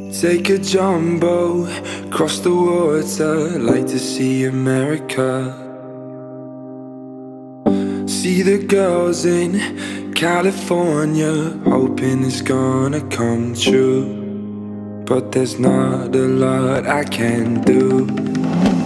Take a jumbo, cross the water, like to see America. See the girls in California, hoping it's gonna come true. But there's not a lot I can do.